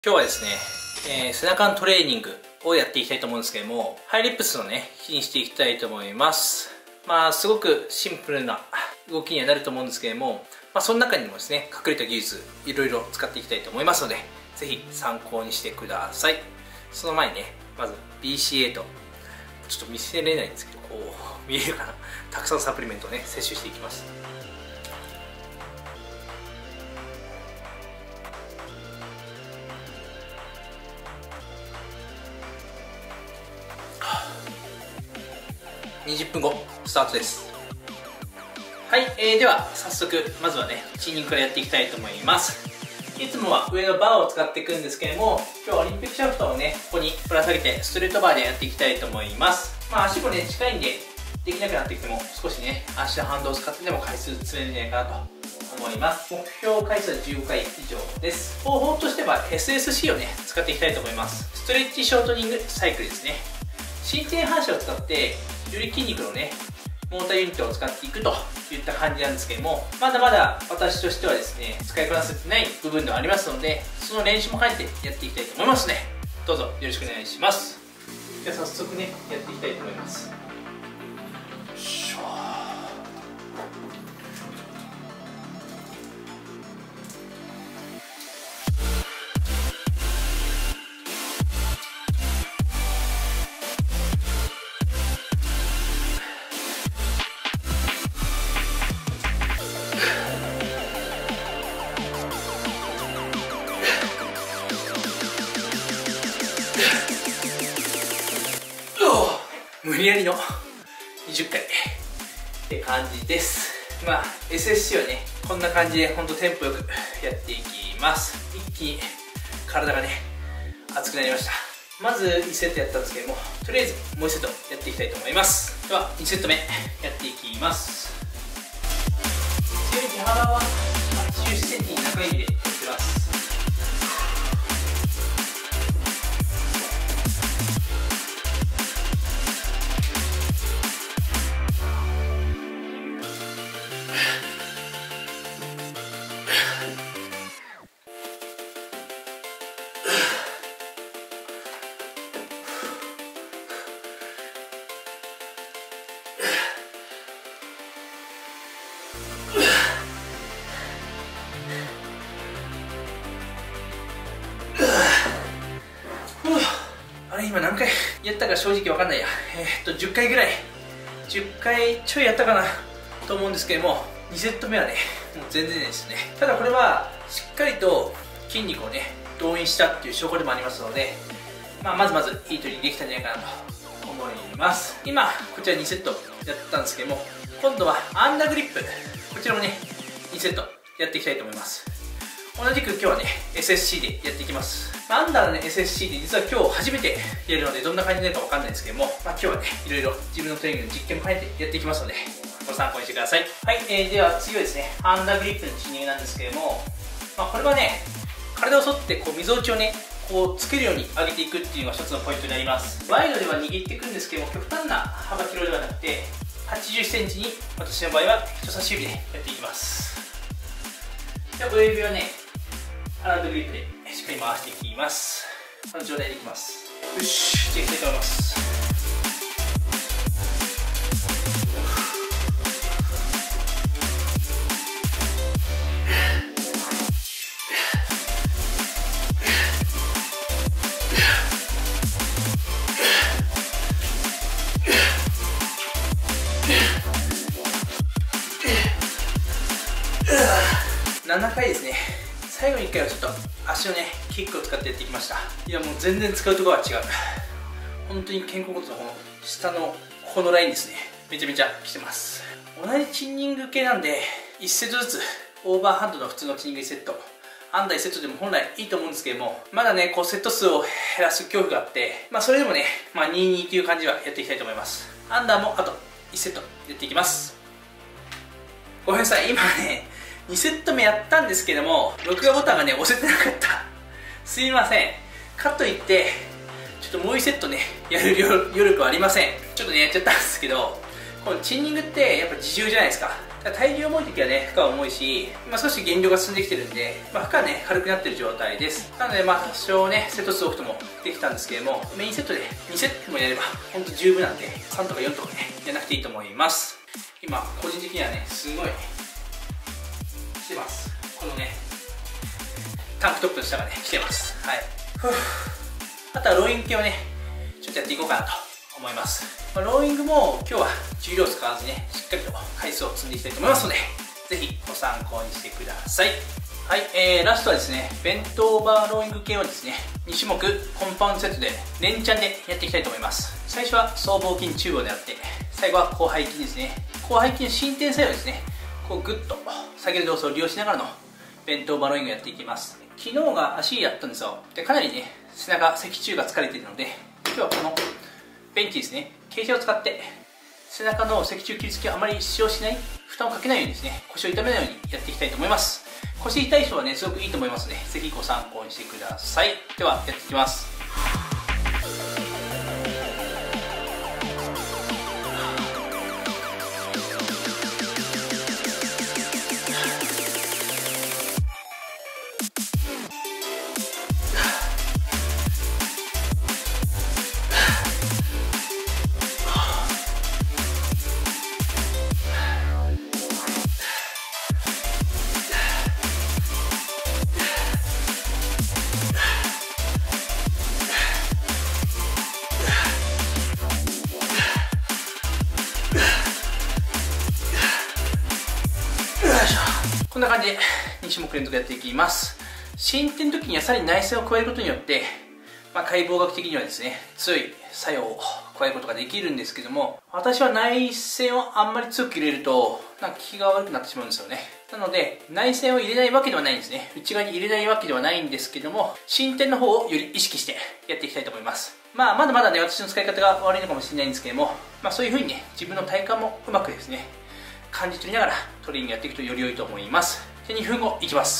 今日はですね、背中のトレーニングをやっていきたいと思うんですけども、ハイリップスのね、日にしていきたいと思います。すごくシンプルな動きにはなると思うんですけども、その中にもですね、隠れた技術、いろいろ使っていきたいと思いますので、ぜひ参考にしてください。その前にね、まず BCA と、ちょっと見せれないんですけど、こう、見えるかな。たくさんサプリメントをね、摂取していきます。20分後スタートです。はい、では早速まずはねチーニングからやっていきたいと思います。いつもは上のバーを使っていくんですけれども、今日はオリンピックシャフトをねここにぶら下げてストレートバーでやっていきたいと思います。足もね近いんでできなくなってきても少しね足の反動を使ってでも回数詰めるんじゃないかなと思います。目標回数は15回以上です。方法としては SSC をね使っていきたいと思います。ストレッチショートニングサイクルですね。伸展反射を使ってより筋肉のねモーターユニットを使っていくといった感じなんですけども、まだまだ私としてはですね使いこなせてない部分ではありますので、その練習も兼ねてやっていきたいと思いますので、どうぞよろしくお願いします。じゃあ早速ねやっていきたいと思います。よいしょ。無理やりの20回って感じです。SSC はねこんな感じでほんとテンポよくやっていきます。一気に体がね熱くなりました。まず1セットやったんですけども、とりあえずもう1セットやっていきたいと思います。では2セット目やっていきます。強い手幅は80センチに中指でやってます。今何回やったか正直わかんないや。10回ぐらい、10回ちょいやったかなと思うんですけども、2セット目はねもう全然ですね。ただこれはしっかりと筋肉をね動員したっていう証拠でもありますので、まずいいトレーニングできたんじゃないかなと思います。今こちら2セットやったんですけども、今度はアンダーグリップ、こちらもね2セットやっていきたいと思います。同じく今日はね SSC でやっていきます。アンダーのね SSC で実は今日初めてやるのでどんな感じになるかわかんないんですけども、今日はねいろいろ自分のトレーニングの実験も兼ねてやっていきますのでご参考にしてください。はい、では次はですねアンダーグリップのチーニングなんですけども、これはね体を反ってこう溝落ちをねこうつけるように上げていくっていうのが一つのポイントになります。ワイドでは握っていくんですけども、極端な幅広ではなくて80センチに私の場合は人差し指でやっていきます。じゃあ親指はねアンダーグリップでしっかり回していきます。この状態でいきます。よし、じゃあいきたいと思います。7回ですね。最後に1回はちょっと足のねキックを使ってやってきました。いやもう全然使うところは違う。本当に肩甲骨のこの下のこのラインですね、めちゃめちゃきてます。同じチンニング系なんで1セットずつオーバーハンドの普通のチンニング1セット、アンダー1セットでも本来いいと思うんですけども、まだねこうセット数を減らす恐怖があって、それでもね2-2という感じはやっていきたいと思います。アンダーもあと1セットやっていきます。ごめんなさい、今ね2セット目やったんですけども録画ボタンがね押せてなかった。すいません。かといってちょっともう1セットねやる余力はありません。ちょっとねやっちゃったんですけど、このチンニングってやっぱ自重じゃないですか。 ただ体重重い時はね、負荷は重いし、少し減量が進んできてるんで、負荷はね、軽くなってる状態です。なので多少ね、セット数多くともできたんですけども、メインセットで2セットもやればほんと十分なんで、3とか4とかね、やらなくていいと思います。今個人的にはね、すごい来てます。このね、タンクトップの下がね、来てます。はい。あとはローイング系をね、ちょっとやっていこうかなと思います。ローイングも今日は重量を使わずね、しっかりと回数を積んでいきたいと思いますので、ぜひご参考にしてください。はい、ラストはですね、ベントオーバーローイング系をですね、2種目コンパウンドセットで連チャンでやっていきたいと思います。最初は僧帽筋中央であって、最後は広背筋ですね。広背筋の伸展作用ですね、こうグッと下げる動作を利用しながらのベントオーバーローイングをやっていきます。昨日が足やったんですよ。で、かなりね、背中、脊柱が疲れているので、今日はこのベンチですね、傾斜を使って背中の脊柱起立筋をあまり使用しない、負担をかけないようにですね、腰を痛めないようにやっていきたいと思います。腰痛い人はね、すごくいいと思いますので、ぜひご参考にしてください。ではやっていきます。こんな感じで2種目連続やっていきます。伸展の時にはさらに内旋を加えることによって、解剖学的にはですね、強い作用を加えることができるんですけども、私は内旋をあんまり強く入れると効きが悪くなってしまうんですよね。なので内旋を入れないわけではないんですね。内側に入れないわけではないんですけども、伸展の方をより意識してやっていきたいと思います。まだまだね、私の使い方が悪いのかもしれないんですけども、そういう風にね、自分の体感もうまくですね、感じ取りながらトレーニングやっていくとより良いと思います。で、2分後いきます。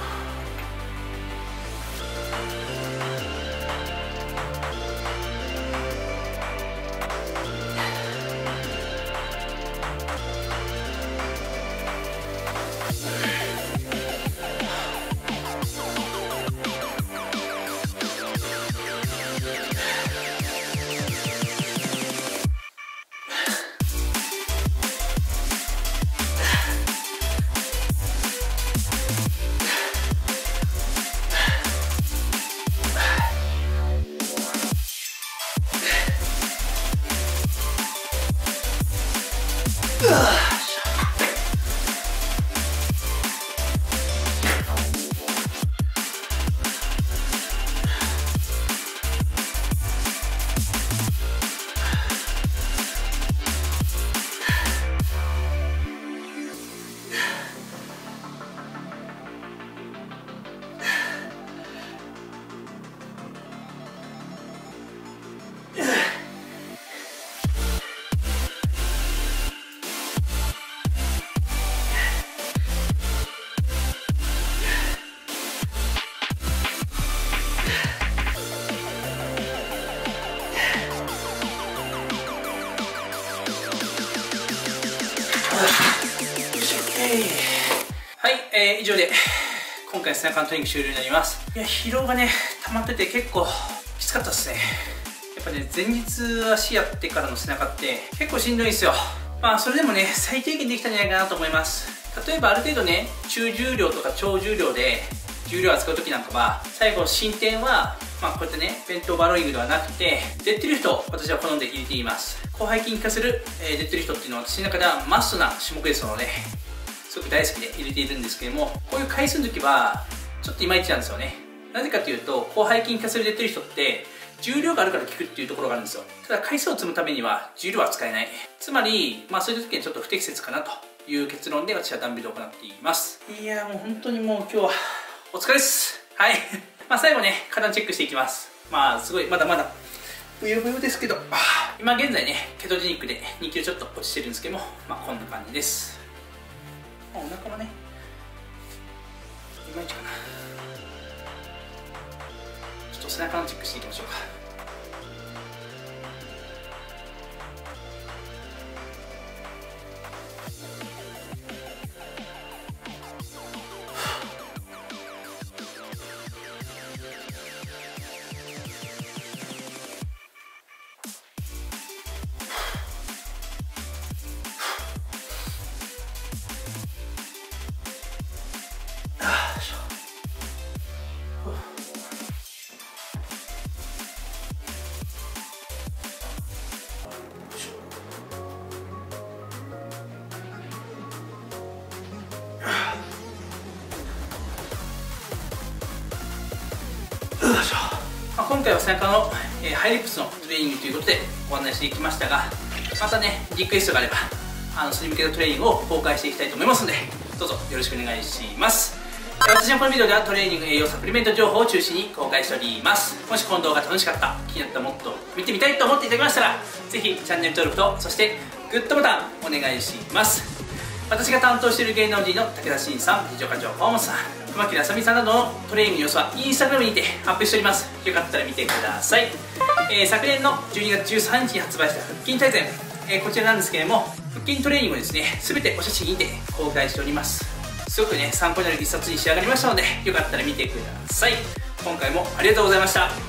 はい、以上で今回背中のトレーニング終了になります。いや、疲労がね溜まってて結構きつかったですね。やっぱね、前日足やってからの背中って結構しんどいんですよ。それでもね、最低限できたんじゃないかなと思います。例えばある程度ね、中重量とか超重量で重量を扱う時なんかは、最後進展はこうやってね、ベントオーバーローイングではなくてデッドリフトを私は好んで入れています。広背筋に化する、デッドリフトっていうのは私の中ではマストな種目ですので、すごく大好きで入れているんですけども、こういう回数の時はちょっといまいちなんですよね。なぜかというと、広背筋に化するデッドリフトって重量があるから効くっていうところがあるんですよ。ただ回数を積むためには重量は使えない。つまりそういう時にちょっと不適切かなという結論で私はダンベルを行っています。いやもう本当にもう今日はお疲れです。はい最後ね、体チェックしていきます。すごいまだまだブヨブヨですけど、今現在ねケトジェニックで2キロちょっと落ちてるんですけども、こんな感じです。お腹はねいまいちかな。ちょっと背中のチェックしていきましょうか。 今回は背中の、ハイリップスのトレーニングということでご案内していきましたが、またねリクエストがあればそれに向けたトレーニングを公開していきたいと思いますので、どうぞよろしくお願いします。私のこのビデオではトレーニング、栄養、サプリメント情報を中心に公開しております。もしこの動画楽しかった、気になった、もっと見てみたいと思っていただけましたら、ぜひチャンネル登録と、そしてグッドボタンお願いします。私が担当している芸能人の武田真さん、藤岡城河本さん、熊木あさみさんなどのトレーニングの様子はインスタグラムにてアップしております。よかったら見てください。昨年の12月13日に発売した腹筋大全、こちらなんですけれども、腹筋トレーニングをですね、全てお写真にて公開しております。すごくね参考になる一冊に仕上がりましたので、よかったら見てください。今回もありがとうございました。